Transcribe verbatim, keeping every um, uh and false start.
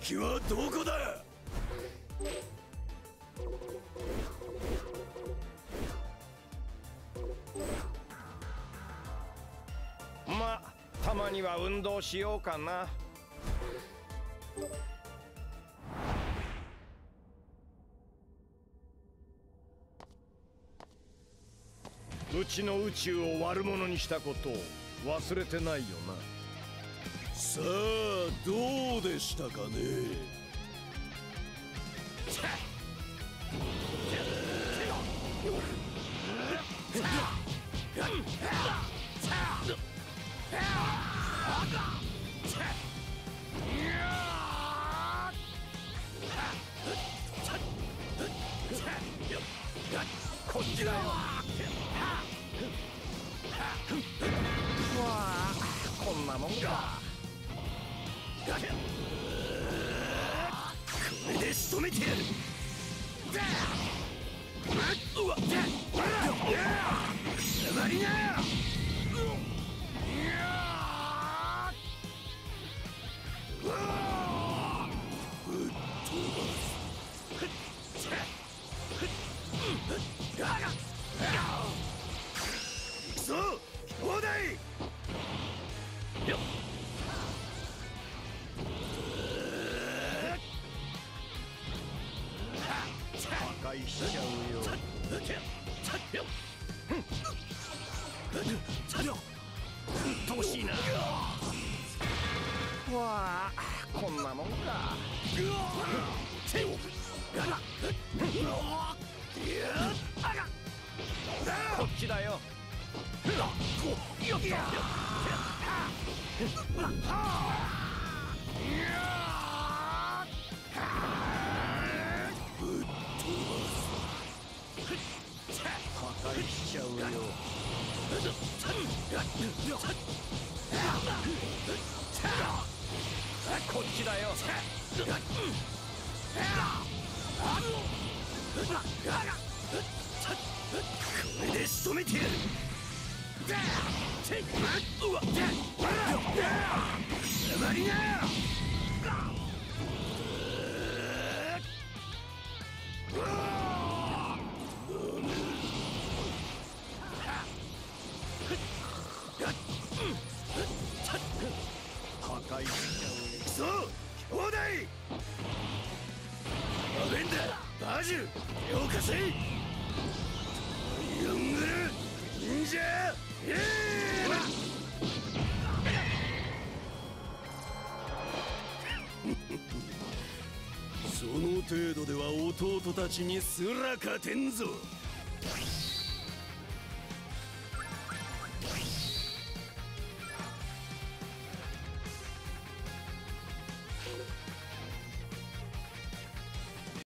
敵はどこだ。 まあたまには運動しようかな。うちの宇宙を悪者にしたことを忘れてないよな。 さあどうでしたかね。 こっちだよ。わあ、こんなもんか。 これで仕留めてやる。うわっ、黙りな。行くぞ兄弟。 破壊しちゃうよ。うっとうしいな。わあ、こんなもんか。こっちだよ。よっと。破壊しちゃうよ。こっちだよ。 これで仕留めてやる。うわっ、黙りな。 破壊しちゃうよ。 行くぞ兄弟。アベンダーバジル手を貸せ。トリアングル忍者エーラ。その程度では弟たちにすら勝てんぞ。